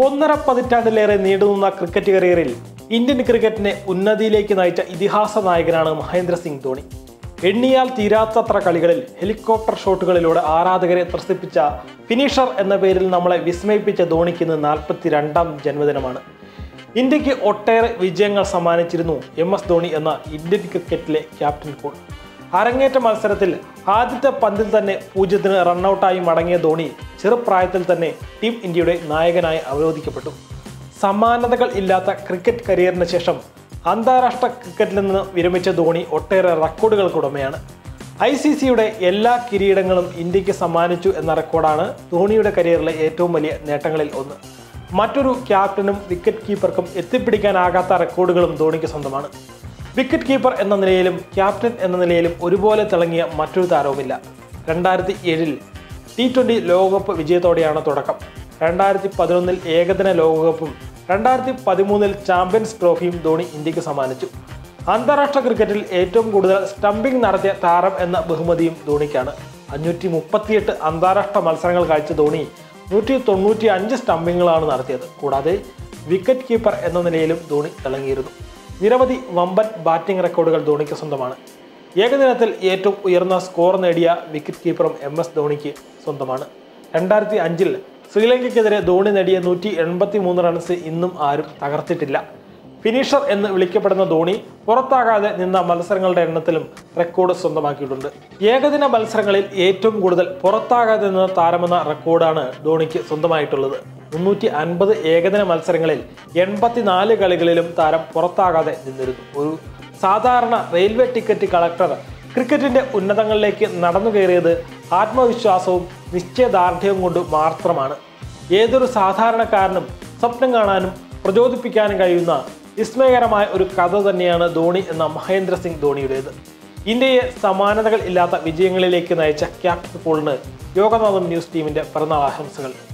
ഒന്നര പതിറ്റാണ്ടിലേറെ നീണ്ടുനിന്ന ക്രിക്കറ്റ് കരിയറിൽ ഇന്ത്യൻ ക്രിക്കറ്റിനെ ഉന്നതിയിലേക്ക് നയിച്ച ഇതിഹാസ നായകനാണ് മഹേന്ദ്ര സിംഗ് ധോണി. എണ്ണിയാൽ തീരാത്തത്ര കളികളിൽ ഹെലികോപ്റ്റർ ഷോട്ടുകളിലൂടെ ആരാധകരെ ത്രസിപ്പിച്ച ഫിനിഷർ എന്ന പേരിൽ നമ്മളെ വിസ്മയിപ്പിച്ച ധോണിക്ക് ഇന്ന് 42ാം ജന്മദിനമാണ്. ഇന്ത്യക്ക് ഒട്ടേറെ വിജയങ്ങൾ സമ്മാനിച്ചിരുന്നു MS ധോണി എന്ന ഇന്ത്യൻ ക്രിക്കറ്റിലെ ക്യാപ്റ്റൻ കൂൾ. അരങ്ങേറ്റ മത്സരത്തിൽ ആദ്യത്തെ പന്തിൽ തന്നെ 0-ന് റണ്ണൌട്ടായി മടങ്ങിയ ധോണി ചെറുപ്രായത്തിൽ തന്നെ ടീം ഇന്ത്യയുടെ നായകനായി അവരോധിക്കപ്പെട്ടു. സമാനതകൾ ഇല്ലാത്ത ക്രിക്കറ്റ് കരിയറിന് ശേഷം അന്താരാഷ്ട്ര ക്രിക്കറ്റിൽ നിന്ന് വിരമിച്ച ധോണി ഒട്ടേറെ റെക്കോർഡുകൾക്കുടമയാണ്. ICCയുടെ എല്ലാ കിരീടങ്ങളും ഇന്ത്യക്ക് സമ്മാനിച്ചു എന്ന റെക്കോർഡാണ് ധോണിയുടെ കരിയറിലെ ഏറ്റവും വലിയ നേട്ടങ്ങളിൽ ഒന്ന്. മറ്റൊരു ക്യാപ്റ്റനും വിക്കറ്റ് കീപ്പർക്കും എത്തിപ്പിടിക്കാനാകാത്ത റെക്കോർഡുകളും ധോണിക്ക് സ്വന്തമാണ്. വിക്കറ്റ് കീപ്പർ എന്ന നിലയിലും ക്യാപ്റ്റൻ എന്ന നിലയിലും ഒരുപോലെ തിളങ്ങിയ മറ്റൊരു താരവുമില്ല. 2007-ൽ T20 ലോകകപ്പ് വിജയത്തോടെയാണ് തുടക്കം. 2011-ൽ ഏകദിന ലോകകപ്പും 2013-ൽ ചാമ്പ്യൻസ് ട്രോഫിയും ധോണി ഇന്ത്യക്ക് സമ്മാനിച്ചു. അന്താരാഷ്ട്ര ക്രിക്കറ്റിൽ ഏറ്റവും കൂടുതൽ സ്റ്റംപിംഗ് നടത്തിയ താരം എന്ന ബഹുമതിയും ധോണിക്കാണ്. 538 അന്താരാഷ്ട്ര മത്സരങ്ങൾ കാഴ്ച ധോണി 195 സ്റ്റംപിങ്ങുകളാണ് നടത്തിയത്. കൂടാതെ വിക്കറ്റ് കീപ്പർ എന്ന നിലയിലും ധോണി തിളങ്ങിയിരുന്നു. നിരവധി വമ്പൻ ബാറ്റിംഗ് റെക്കോർഡുകൾ ധോണിക്ക് സ്വന്തമാണ്. ഏകദിനത്തിൽ ഏറ്റവും ഉയർന്ന സ്കോർ നേടിയ വിക്കറ്റ് കീപ്പറും MS ധോണിക്ക് സ്വന്തമാണ്. 2005-ൽ ശ്രീലങ്കയ്ക്കെതിരെ ധോണി നേടിയ 183 റൺസ് ഇന്നും ആരും തകർത്തിട്ടില്ല. ഫിനിഷർ എന്ന് വിളിക്കപ്പെടുന്ന ധോണി പുറത്താകാതെ നിന്ന മത്സരങ്ങളുടെ എണ്ണത്തിലും റെക്കോർഡ് സ്വന്തമാക്കിയിട്ടുണ്ട്. ഏകദിന മത്സരങ്ങളിൽ ഏറ്റവും കൂടുതൽ പുറത്താകാതെ നിന്ന താരമെന്ന റെക്കോർഡാണ് ധോണിക്ക് സ്വന്തമായിട്ടുള്ളത്. 350 ഏകദിന മത്സരങ്ങളിൽ 84 കളികളിലും താരം പുറത്താകാതെ നിന്നിരുന്നു. ഒരു സാധാരണ റെയിൽവേ ടിക്കറ്റ് കളക്ടർ ക്രിക്കറ്റിന്റെ ഉന്നതങ്ങളിലേക്ക് നടന്നു കയറിയത് ആത്മവിശ്വാസവും നിശ്ചയദാർഢ്യവും കൊണ്ട് മാത്രമാണ്. ഏതൊരു സാധാരണക്കാരനും സ്വപ്നം കാണാനും പ്രചോദിപ്പിക്കാനും കഴിയുന്ന വിസ്മയകരമായ ഒരു കഥ തന്നെയാണ് ധോണി എന്ന മഹേന്ദ്ര സിംഗ് ധോണിയുടേത്. ഇന്ത്യയെ സമാനതകൾ ഇല്ലാത്ത വിജയങ്ങളിലേക്ക് നയിച്ച ക്യാപ്റ്റൻ കൂളിന് യോഗനാഥൻ ന്യൂസ് ടീമിന്റെ പിറന്നാൾ ആശംസകൾ.